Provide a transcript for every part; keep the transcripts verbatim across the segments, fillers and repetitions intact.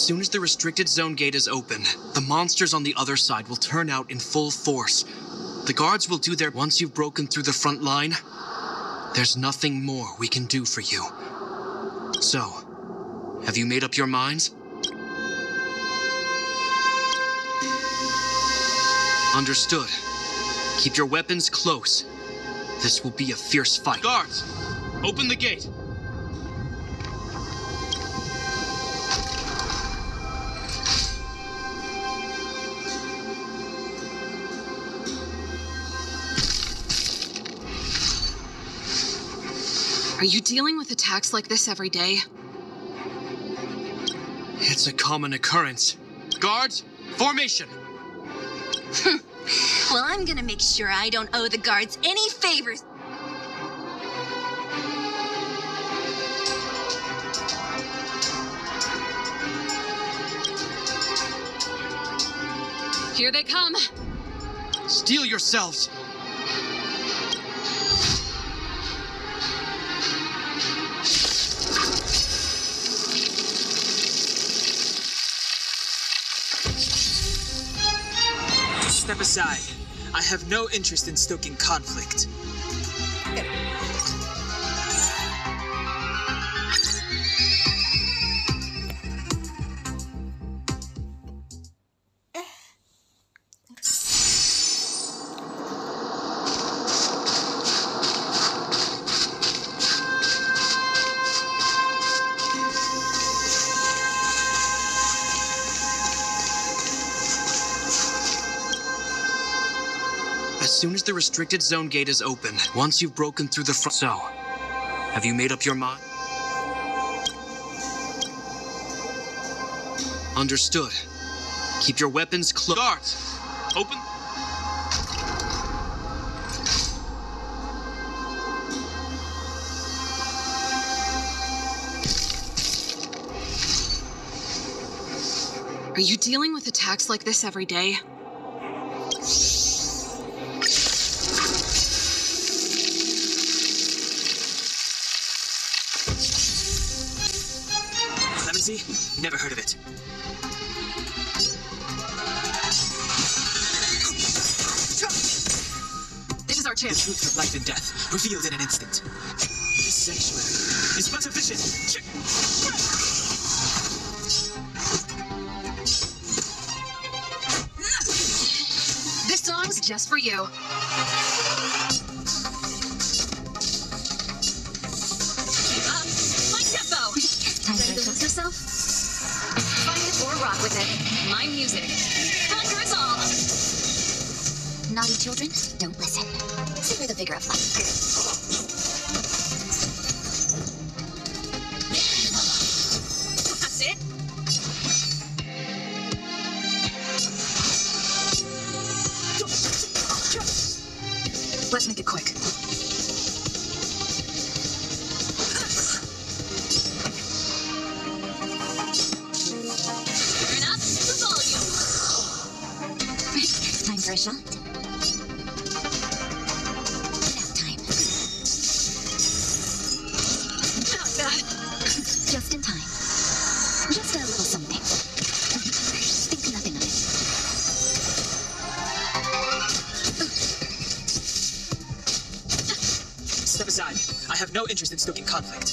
soon as the restricted zone gate is open, the monsters on the other side will turn out in full force. The guards will do their... Once you've broken through the front line, there's nothing more we can do for you. So, have you made up your minds? Understood. Keep your weapons close. This will be a fierce fight. Guards, open the gate. Are you dealing with attacks like this every day? It's a common occurrence. Guards, formation! Well, I'm gonna make sure I don't owe the guards any favors. Here they come. Steel yourselves! Step aside. I have no interest in stoking conflict. As soon as the restricted zone gate is open, once you've broken through the front... So, have you made up your mind? Understood. Keep your weapons close. Guards, open... Are you dealing with attacks like this every day? Clemency? Never heard of it. This is our The chance. truth of life and death, revealed in an instant. This sanctuary is but a vision. This song's just for you. Time to relax yourself. Find it or rock with it. My music. Conquer us all. Naughty children, don't listen. Savor the vigor of life. That's it. Let's make it quick. Turn up the volume. Time for a shot. Nap time. Not bad. Just in time. Just a little something. Think nothing of it. Step aside. I have no interest in stoking conflict.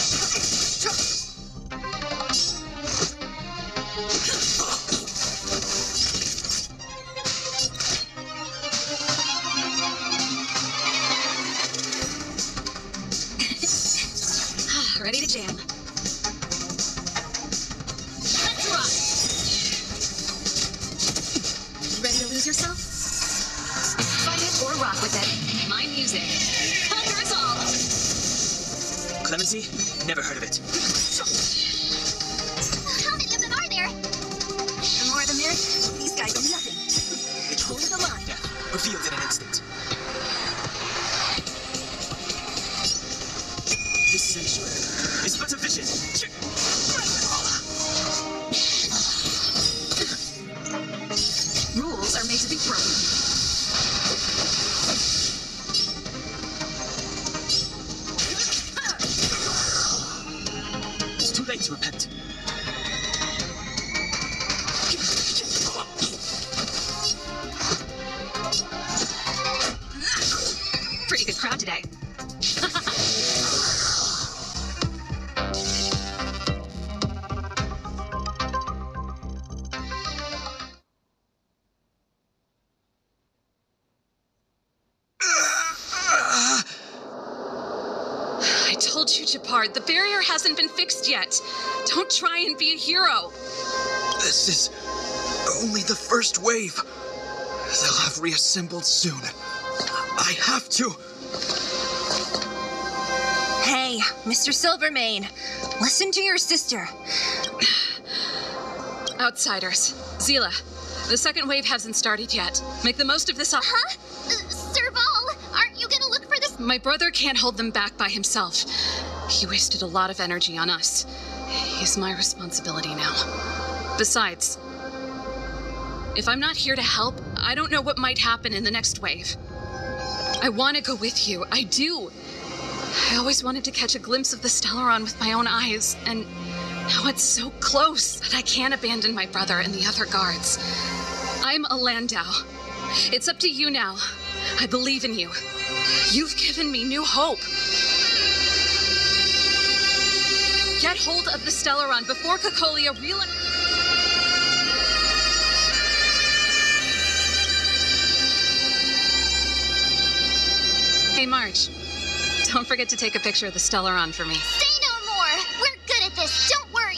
Ready to jam. Let's rock. Ready to lose yourself? Fight it or rock with it. My music. Conquer us all. Clemency? Never heard of it. How many of them are there? The more the merrier. These guys are nothing. Hold the line. Death, revealed in an instant. This sanctuary is but a vision. Rules are made to be broken. It's too late to repent. Shepard. The barrier hasn't been fixed yet. Don't try and be a hero. This is only the first wave. They'll have reassembled soon. I have to. Hey, Mister Silvermane, listen to your sister. Outsiders. Zila, the second wave hasn't started yet. Make the most of this op- Huh? Uh, Serval, aren't you gonna look for this? My brother can't hold them back by himself. He wasted a lot of energy on us. He's my responsibility now. Besides, if I'm not here to help, I don't know what might happen in the next wave. I want to go with you. I do. I always wanted to catch a glimpse of the Stellaron with my own eyes, and now it's so close that I can't abandon my brother and the other guards. I'm a Landau. It's up to you now. I believe in you. You've given me new hope. Get hold of the Stellaron before Cocolia realizes... Hey, Marge. Don't forget to take a picture of the Stellaron for me. Say no more! We're good at this, don't worry!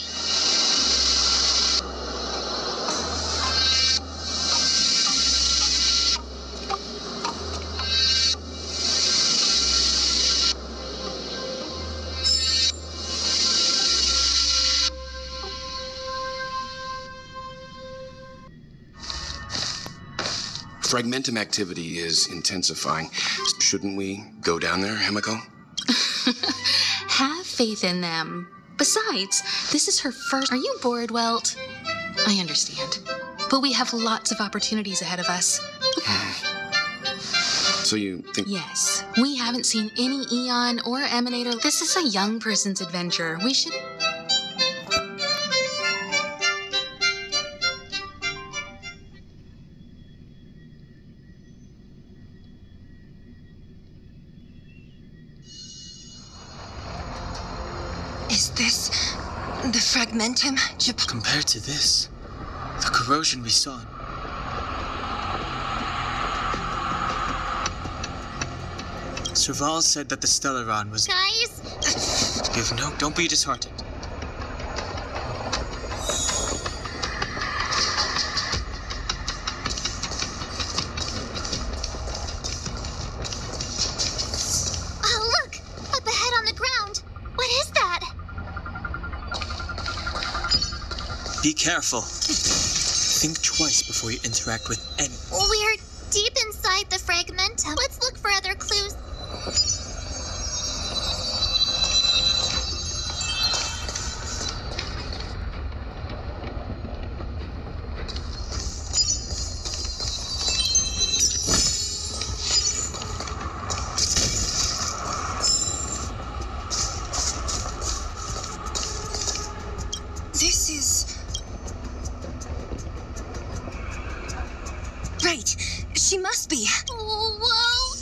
Fragmentum activity is intensifying. Shouldn't we go down there, Himiko? Have faith in them. Besides, this is her first... Are you bored, Welt? I understand. But we have lots of opportunities ahead of us. So you think... Yes. We haven't seen any Eon or Emanator. This is a young person's adventure. We should... Is this the Fragmentum, Jap- Compared to this, the corrosion we saw. Serval said that the Stellaron was... Guys? Give no, don't be disheartened. Oh, look! Up ahead on the ground! What is that? Be careful. Think twice before you interact with any... We're deep inside the Fragmentum. Let's look for other clues. This is... Right. She must be. Whoa!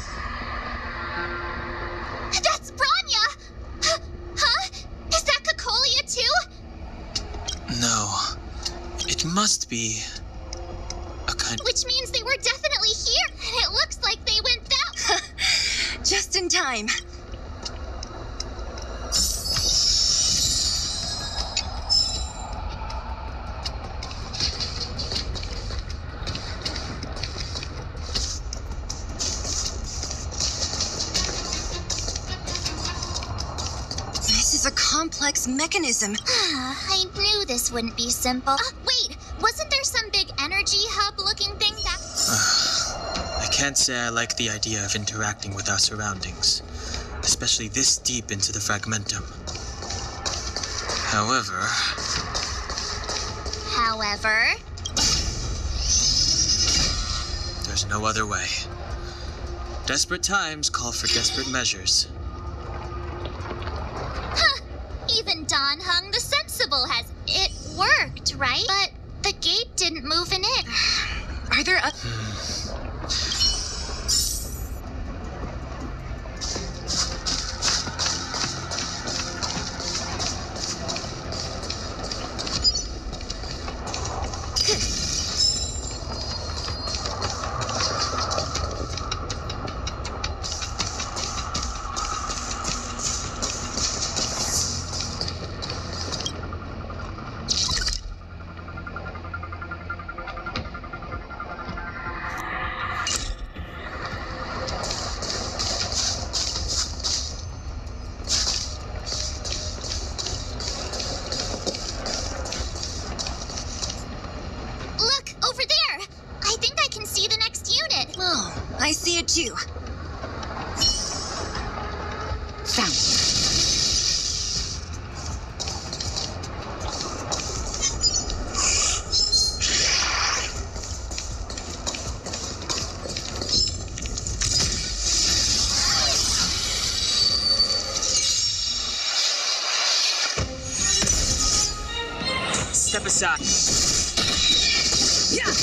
That's Branya! Huh? Huh? Is that Cocolia too? No. It must be... a kind... Which means they were definitely here, and it looks like they went that... Just in time. This is a complex mechanism. I knew this wouldn't be simple. Uh, wait, wasn't there some big energy hub-looking thing that... I can't say I like the idea of interacting with our surroundings, especially this deep into the Fragmentum. However... However... there's no other way. Desperate times call for desperate measures. Huh. Even Don Hung the Sensible has... It worked, right? But the gate didn't move in it. Are there... oth- it too. Found it. Step aside. Yeah.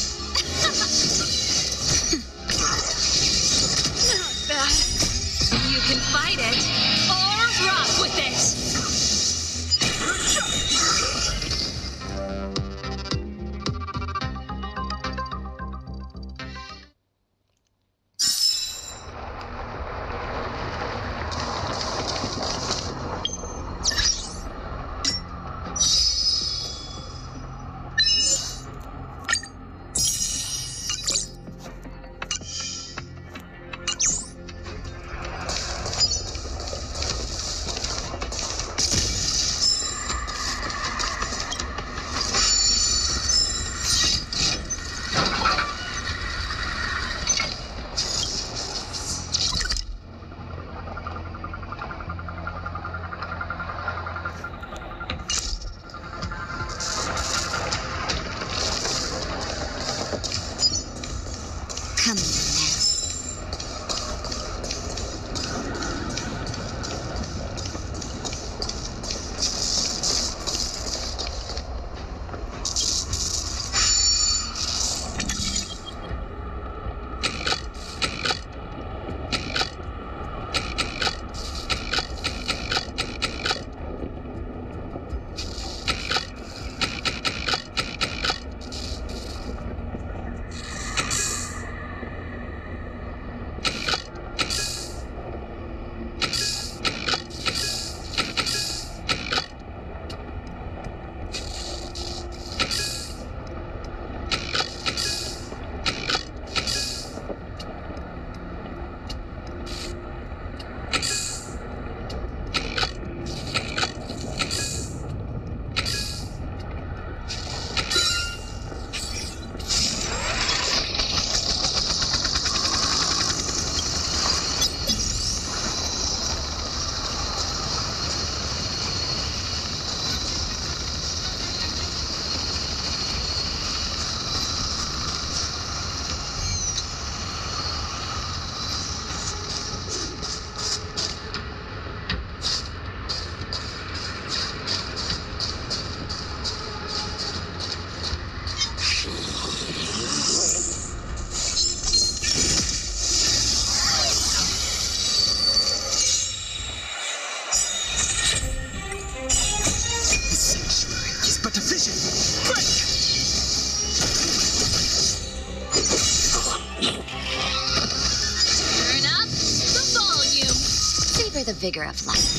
Not bad. You can fight it or rock with it. Come on now. The vigor of life.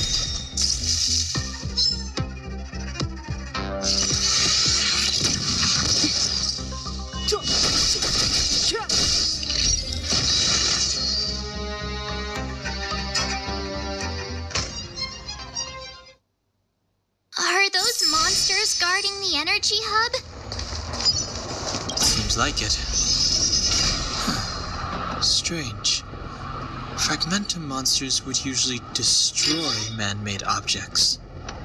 Are those monsters guarding the energy hub? Seems like it. Huh. Strange. Fragmentum monsters would usually destroy man-made objects.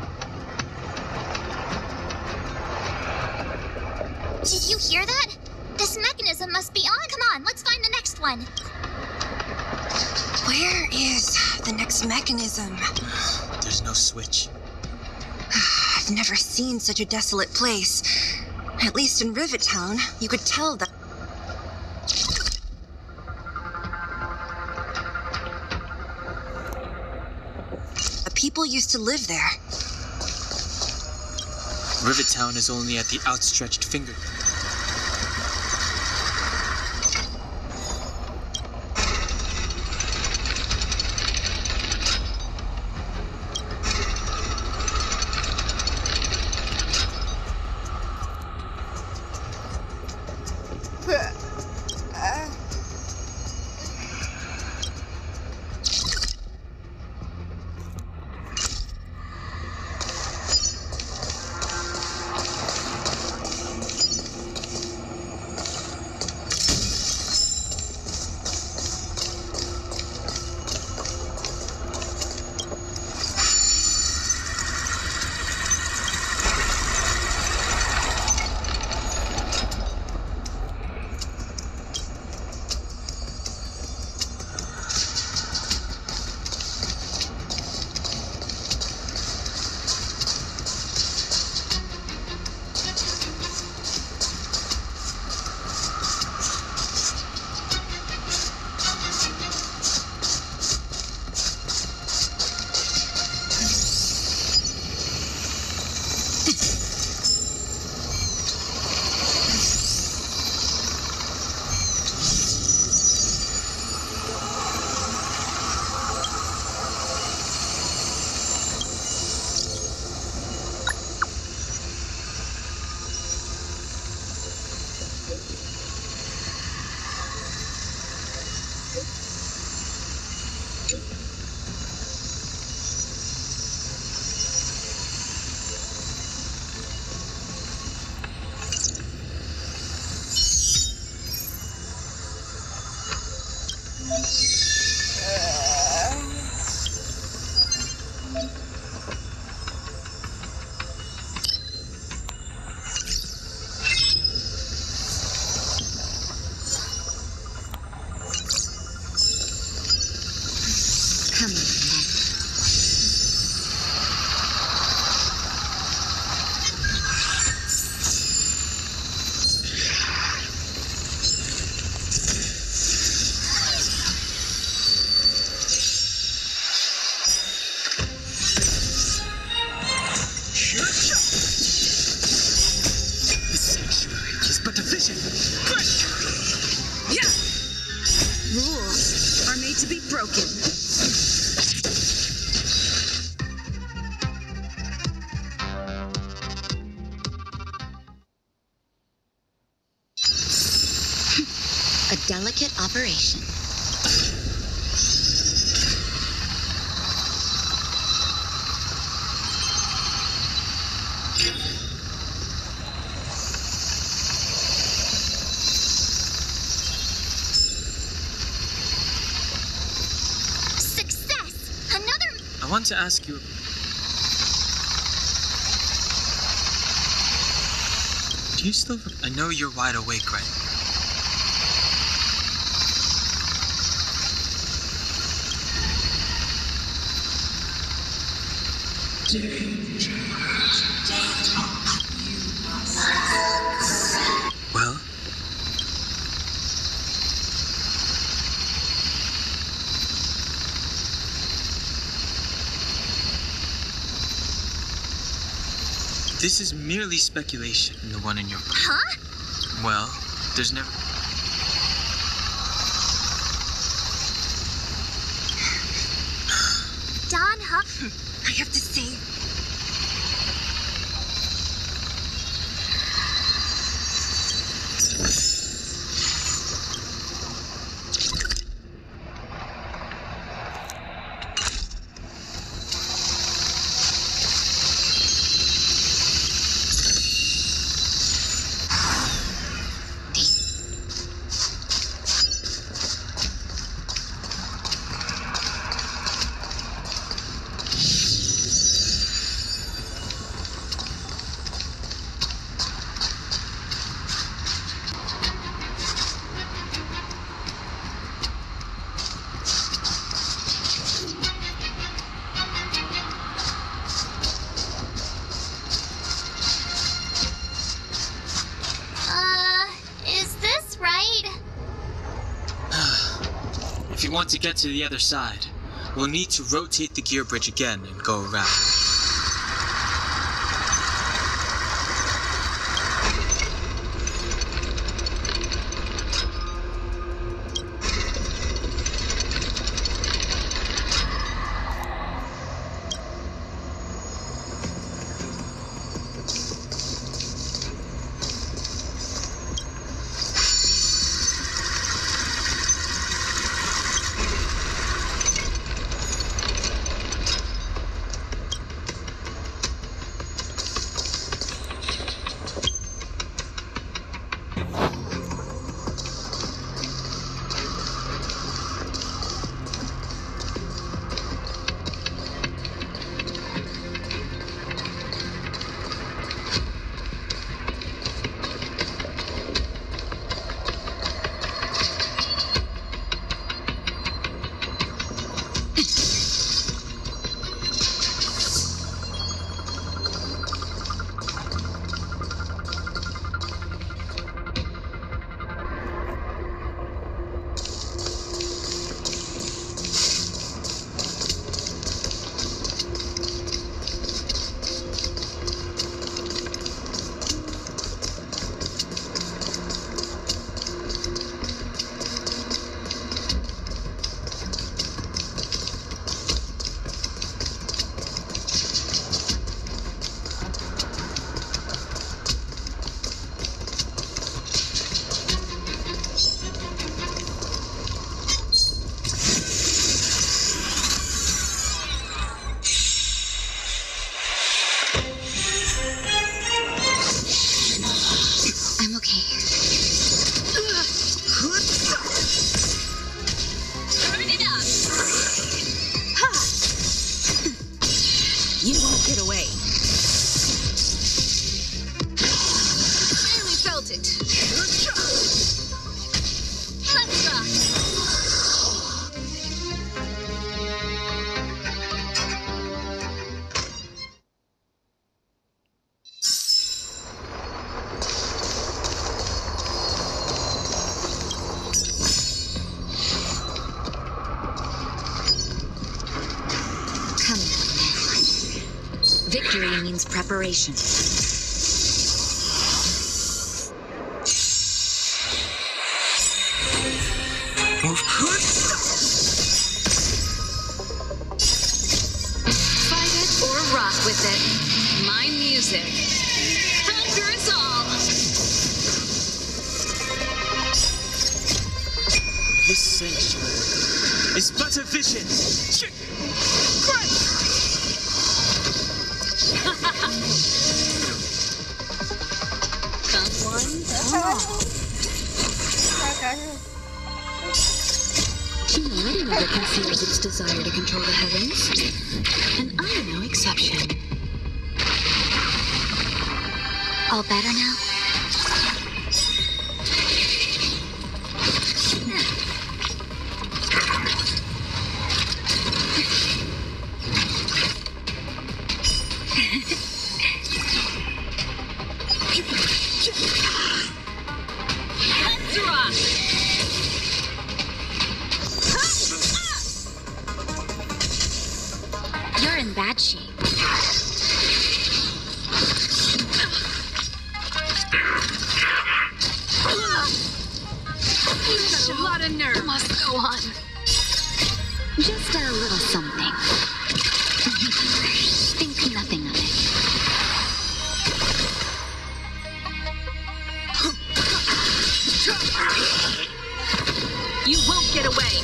Did you hear that? This mechanism must be on. Come on, let's find the next one. Where is the next mechanism? There's no switch. I've never seen such a desolate place. At least in Rivet Town, you could tell that. People used to live there. Rivet Town is only at the outstretched finger. broken. A delicate operation. Success! Another... I want to ask you... Do you still... I know you're wide awake, right? Well? This is merely speculation, the one in your mind. Huh? Well, there's never... Don, huh? I have to say, Uh, is this right? If you want to get to the other side, we'll need to rotate the gear bridge again and go around. I'm okay. Turn it up! you won't get away. Barely felt it. Let's rock! Come on. Victory means preparation. impressive. Conquer us all. This sanctuary is but a vision. Come one, come all. Humility never conceals its desire to control the heavens, and I'm no exception. All better now? Let's rock. You're in bad shape. Such a lot of nerve. Must go on. Just a little something. Think nothing of it. You won't get away.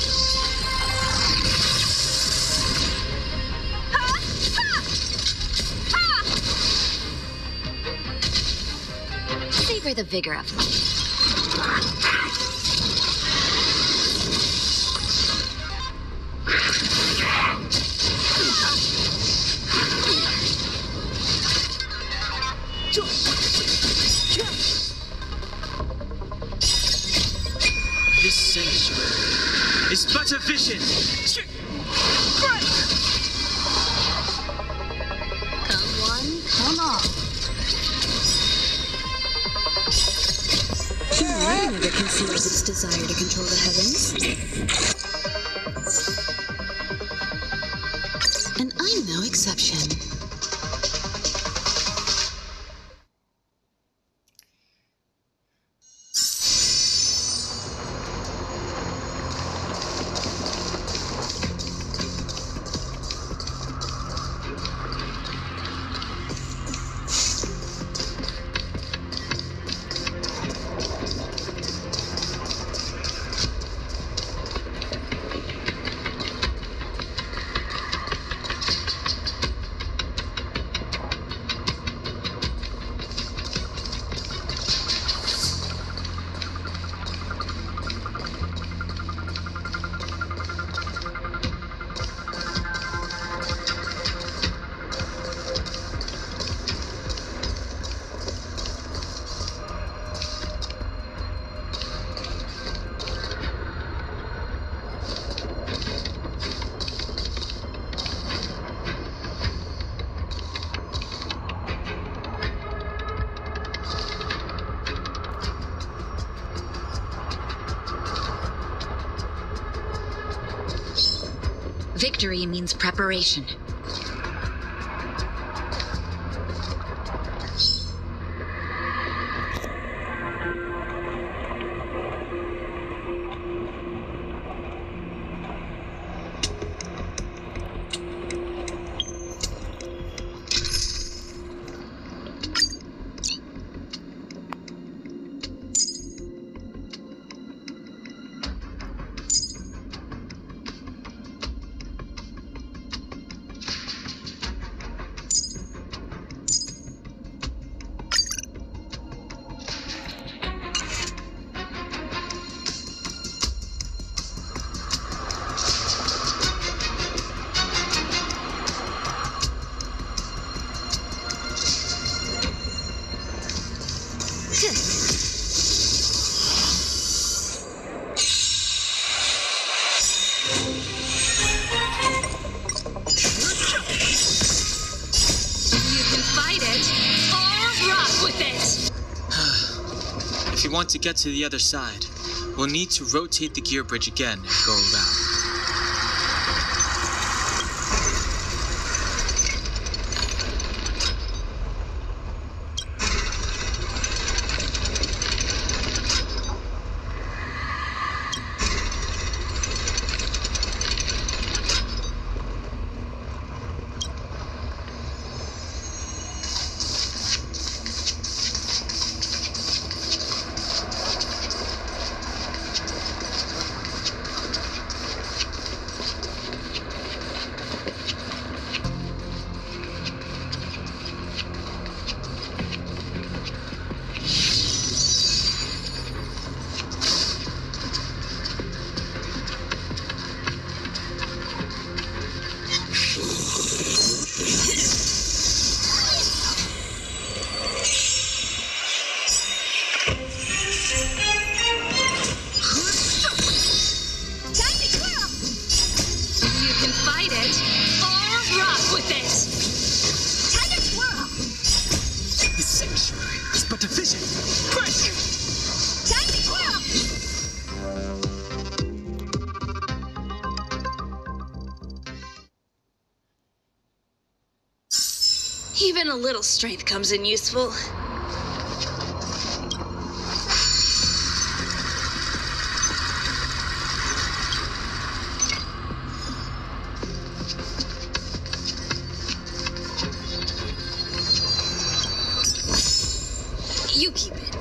Savor the vigor of life. This sanctuary is but a vision. Come one, come all. Humility never conceals its desire to control the heavens, and I'm no exception. Victory means preparation. If you want to get to the other side, we'll need to rotate the gear bridge again and go around. Even a little strength comes in useful. You keep it.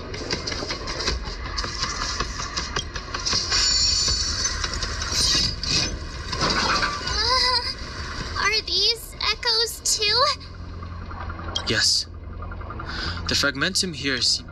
Uh, are these echoes too? Yes. The fragmentum here seems...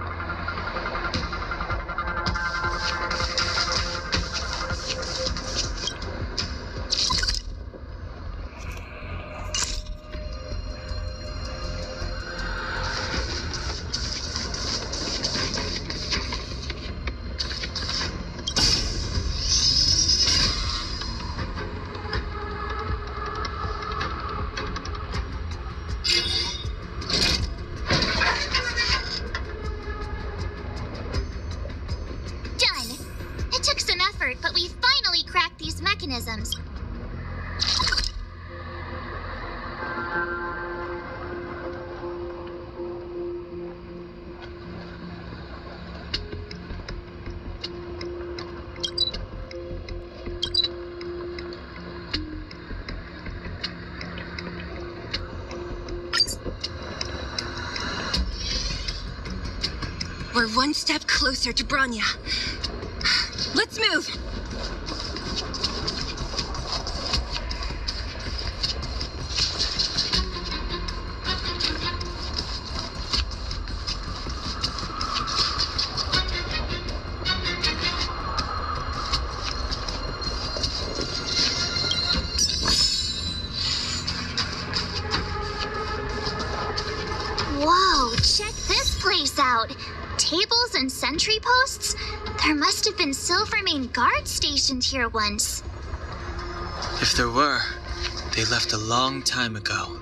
Done. It took some effort, but we finally cracked these mechanisms. We're one step closer to Bronya. Let's move! Whoa, check this place out. Tables and sentry posts? There must have been Silvermane guards stationed here once. If there were, they left a long time ago.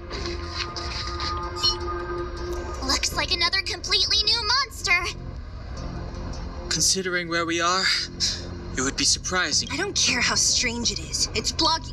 Looks like another completely new monster. Considering where we are, it would be surprising. I don't care how strange it is. It's blocking.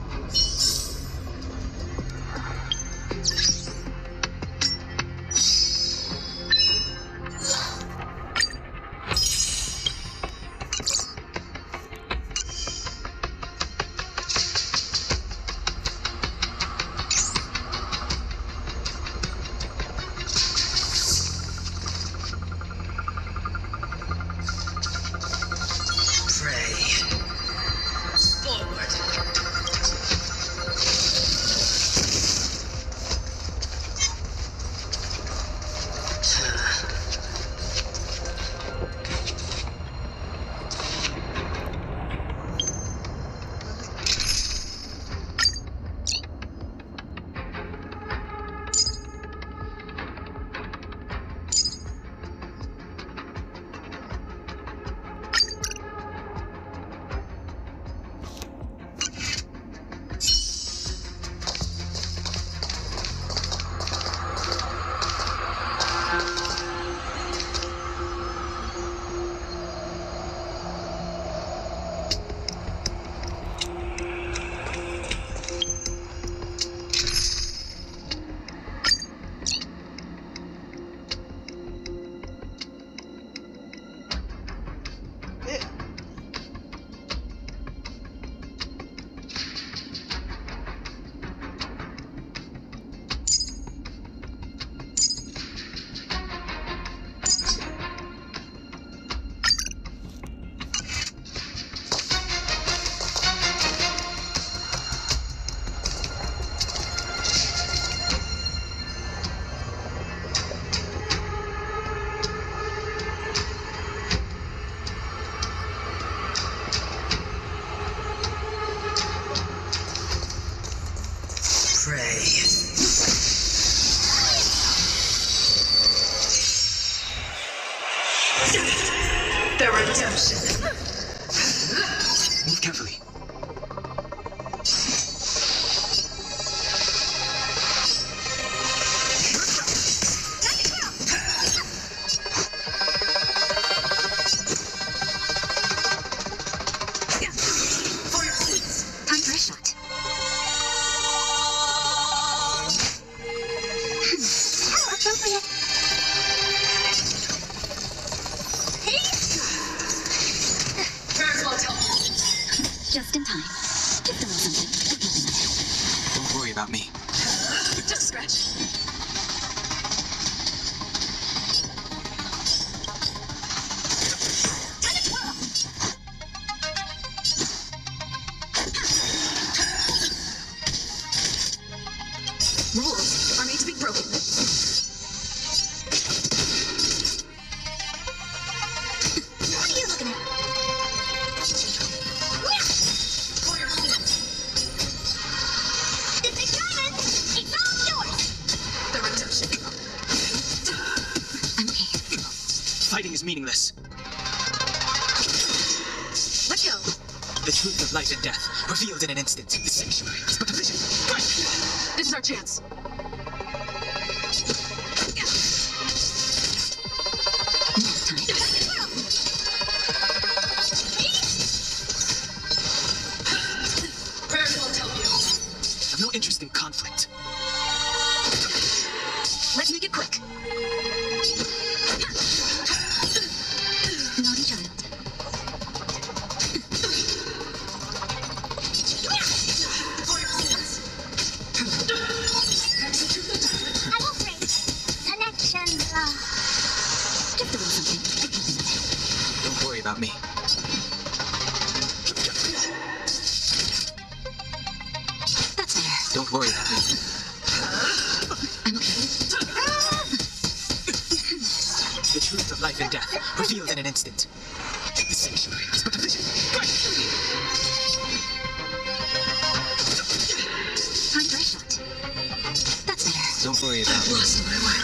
The redemption. Move carefully. Time for a shot. Just in time. Just a little something. Don't worry about me. Just a scratch. Rules are made to be broken. What are you looking at? This is Diamond! It's all yours! The redemption. I'm okay. Fighting is meaningless. Let go. The truth of life and death, revealed in an instant. The sanctuary is but a vision. This is our chance. Next time. Prayers won't help you. I've no interest in conflict. Let's make it quick. Naughty child. I'm afraid. Connection lost. Just a little something. Don't worry about me. That's better. Don't worry about me. I'm okay. The truth of life and death, revealed in an instant. The sanctuary is but a vision. Time for a shot. That's better. Don't worry about me. Lost my way.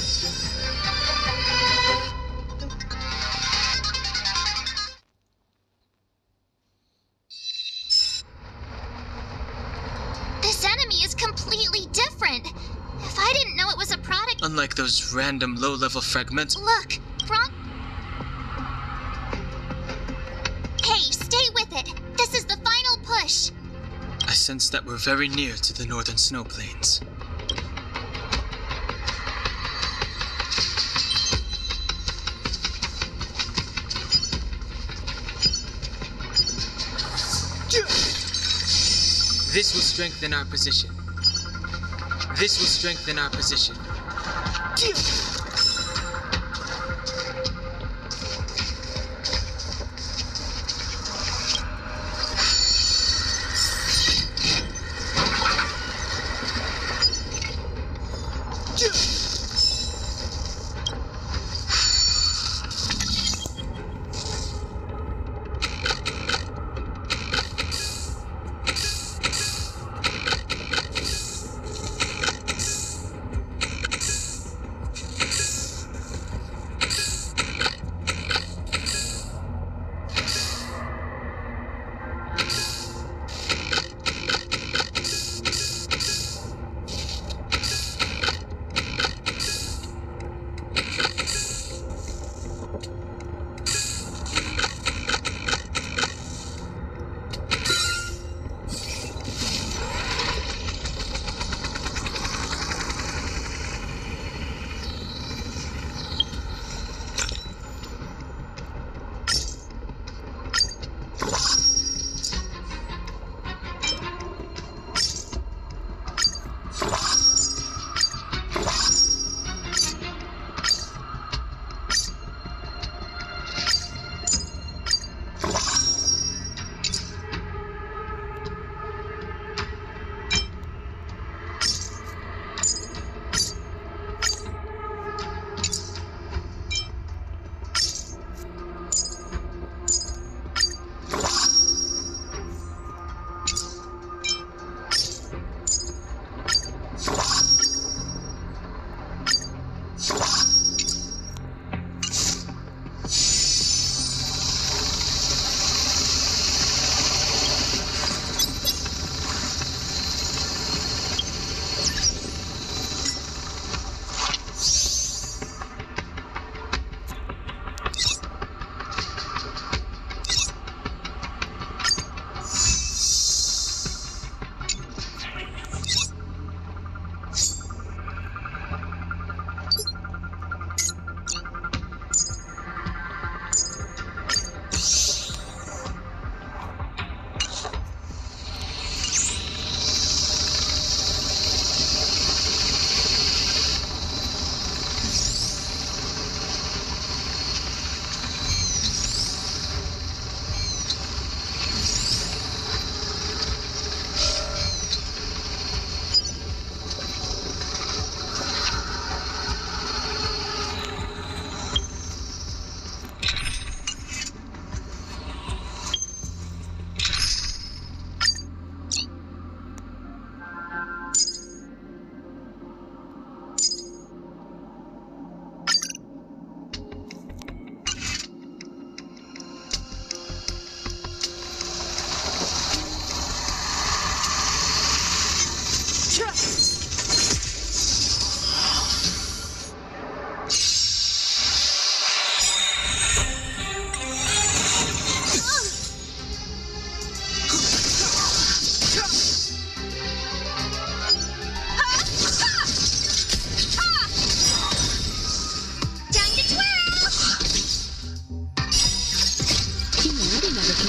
This enemy is completely different. If I didn't know it was a product. Unlike those random low-level fragments. Look, from. Hey, stay with it. This is the final push. I sense that we're very near to the northern snow plains. This will strengthen our position. This will strengthen our position.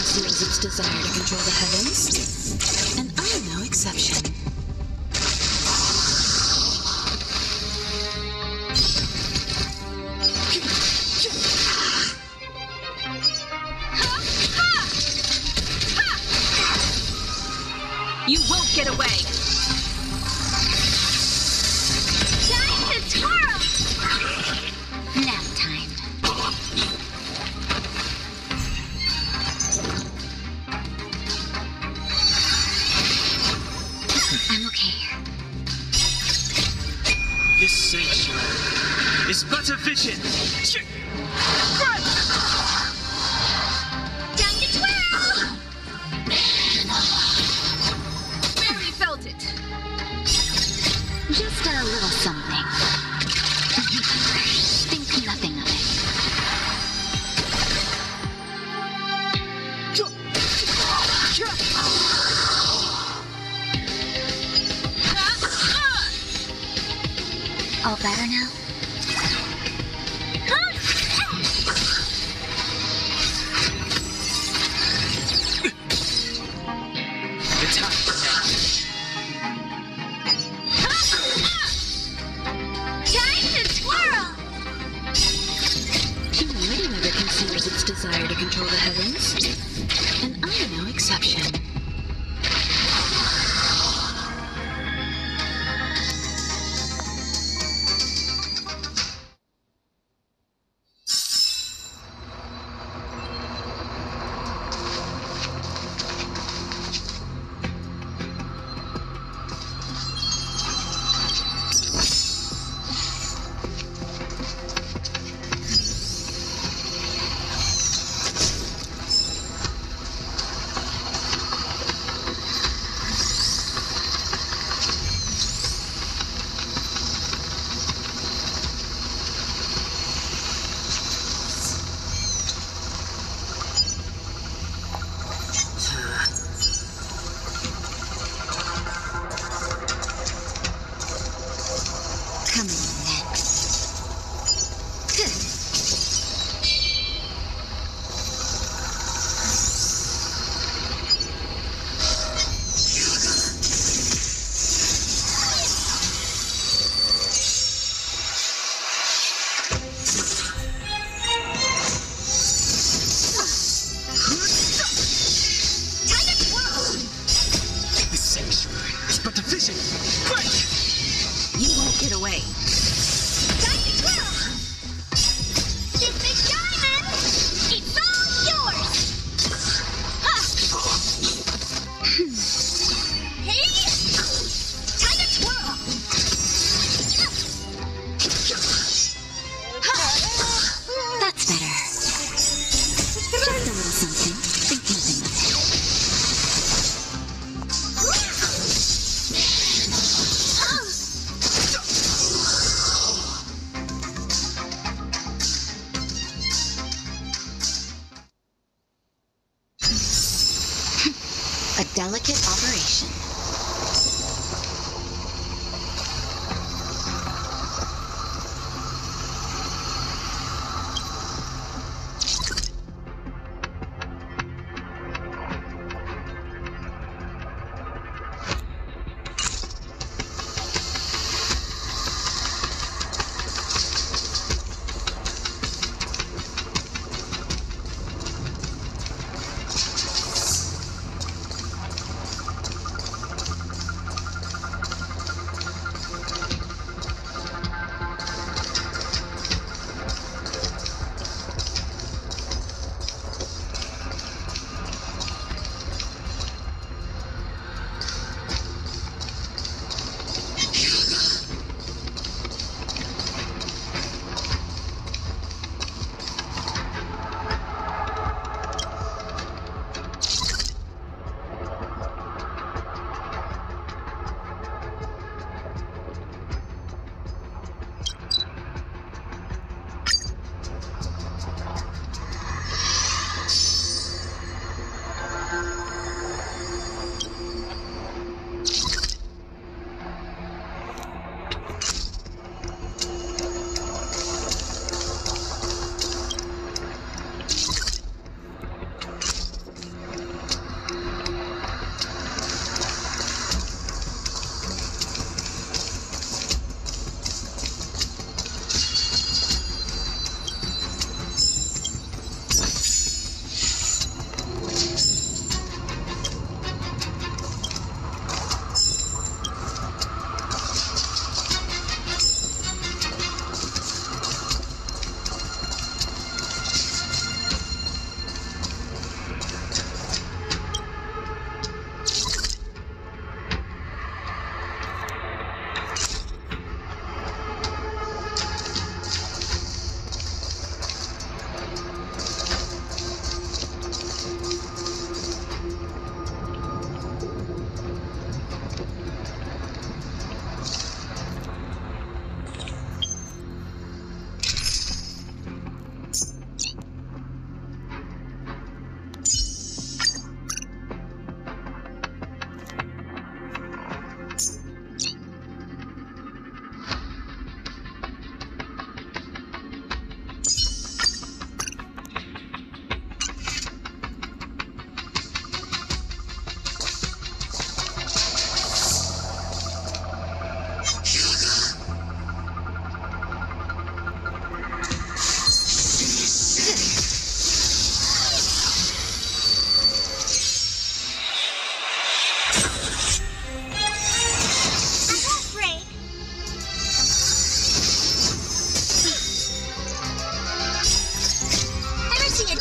conceals its desire to control the heavens, and I'm no exception. You won't get away! Time to twirl! Nap time. I'm okay. This sanctuary is but a vision. Time to twirl! Barely felt it. Just a little something. Think nothing of it. All better now? It's hot. Time to twirl! Humanity never conceals its desire to control the heavens, and I'm no exception. Come on, then. Good. This sanctuary is but a vision. You won't get away. Time to twirl! Big, big diamond! It's all yours! Huh. Hey! Time to twirl! That's better. Just a little something. Think nothing of it. A delicate operation.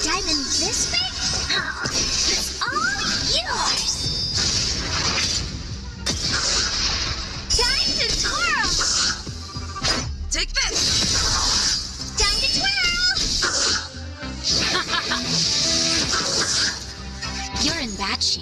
diamond this big? Oh, it's all yours! Time to twirl! Take this! Time to twirl! You're in bad shape.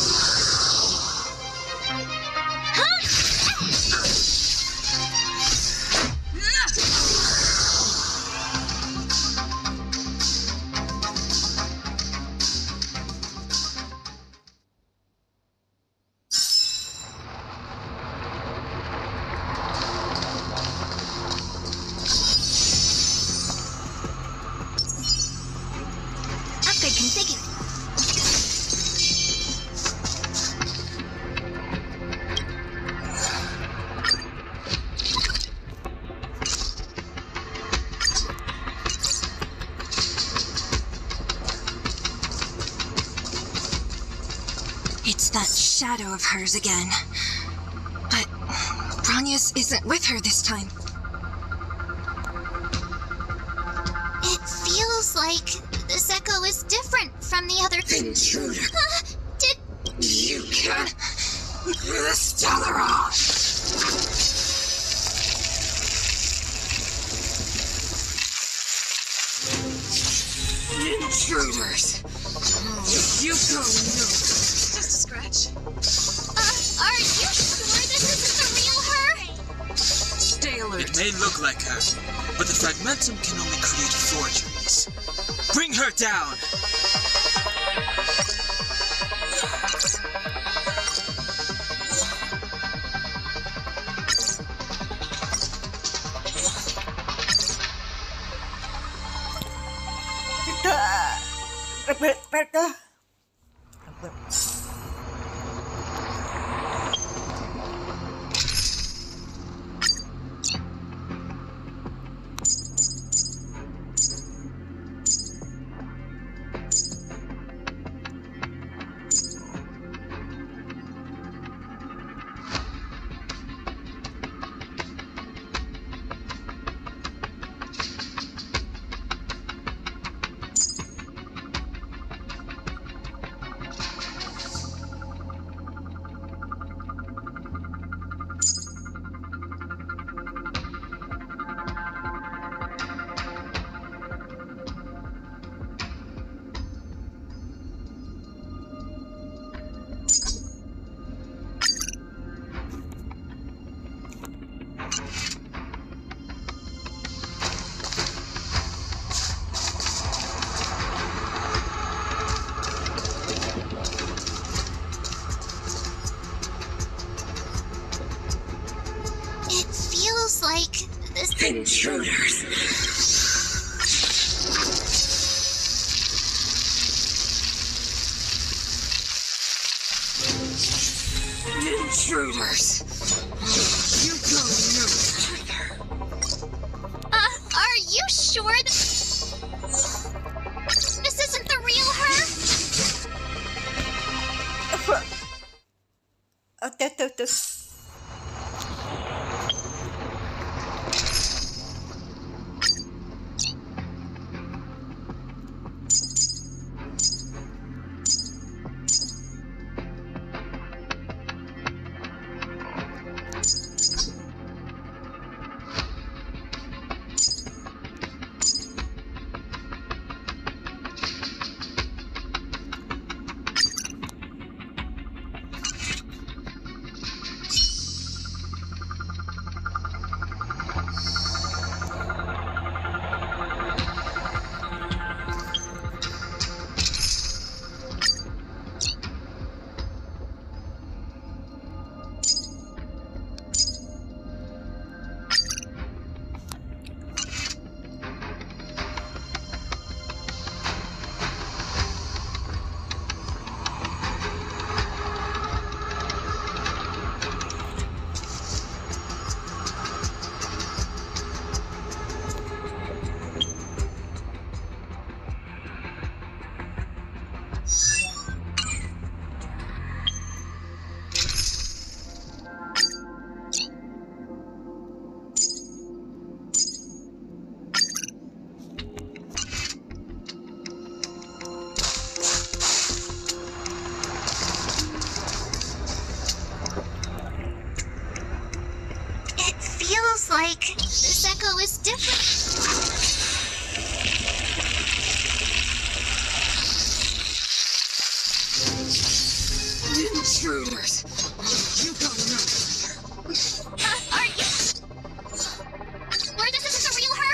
Upgrade configured. It's that shadow of hers again. But Bronius isn't with her this time. It feels like this echo is different from the other. Intruder! Uh, did You can't hear the Stellaron! Intruders! You don't know. Just a scratch. uh, are you sure this isn't the real her? Stay alert. It may look like her, but the fragmentum can only create forgeries. Bring her down! Berta. It feels like this. Intruders! Intruders! You don't know either. Uh, are you sure th- this isn't the real her? Oh, tuh, tuh, tuh. back. This echo is different. Intruders! You got enough. Uh, are you? Where this isn't the real her?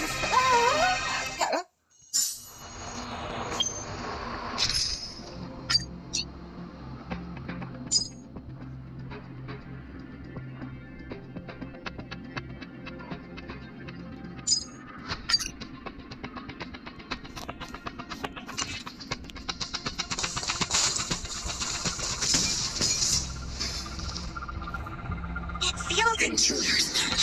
Intruders!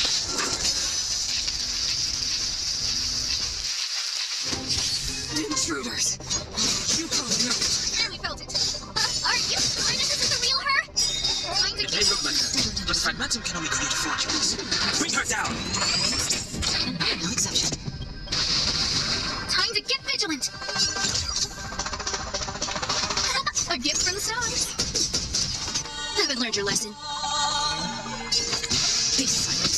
Intruders! You got enough. There, we felt it. Uh, are you? Where this isn't the real her? Trying to It may look like her, but fragmentum can only create fortunes. Bring her down! No exception. Time to get vigilant. A gift from the stars. Haven't learned your lesson. Be silent.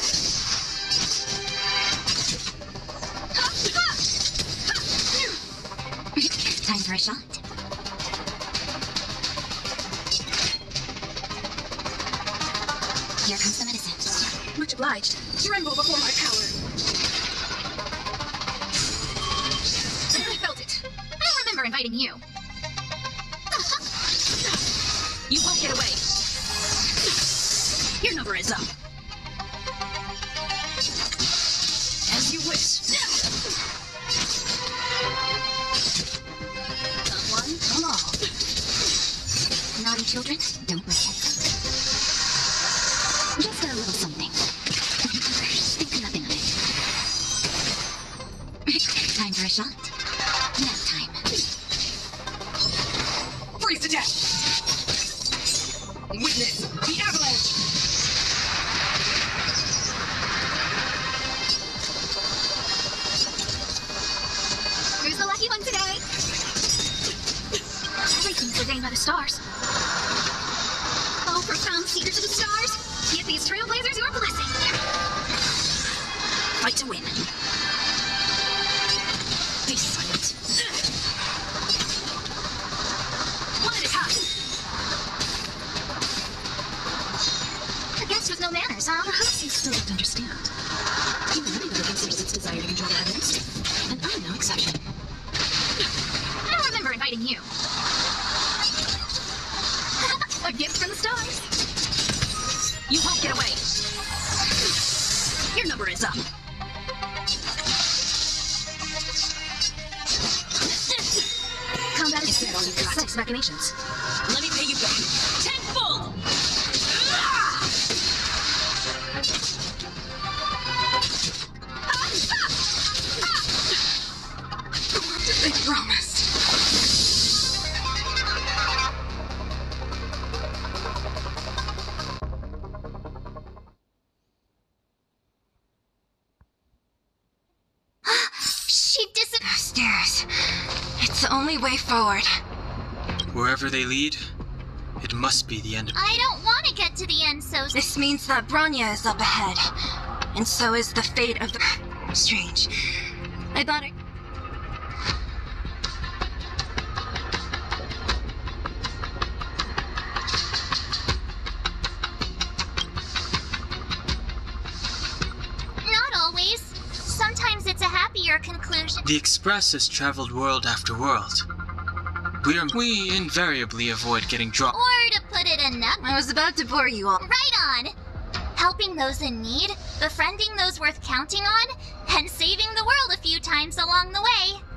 Time for a shot. Here comes the medicine. Much obliged. Tremble before my power. I felt it. I don't remember inviting you. You won't get away. Your number is up. As you wish. Come one, come all. Naughty children, don't listen. Just a little something. Think nothing of it. Time for a shot. Nap time. Freeze to death! Witness the avalanche! Who's the lucky one today? Everything's ordained by the stars. Oh, profound seekers of the stars, give these trailblazers your blessing. Fight to win. Be silent. One at a time. A guest with no manners, huh? Perhaps you still don't understand. Even anybody considers its desire to control the heavens. And I'm no exception. I don't remember inviting you. A gift from the stars. You won't get away. Your number is up. Combat Is that all you've got? sex machinations. Let me pay you back. Tenfold! They promised. She disappeared. Stairs. It's the only way forward. Wherever they lead, it must be the end of I don't want to get to the end so soon. This means that Bronya is up ahead. And so is the fate of the... Strange. I thought it... Not always. Sometimes it's a happier conclusion. The Express has traveled world after world. We are we invariably avoid getting dropped. Or to put it another, I was about to bore you all. right on. Helping those in need, befriending those worth counting on, and saving the world a few times along the way.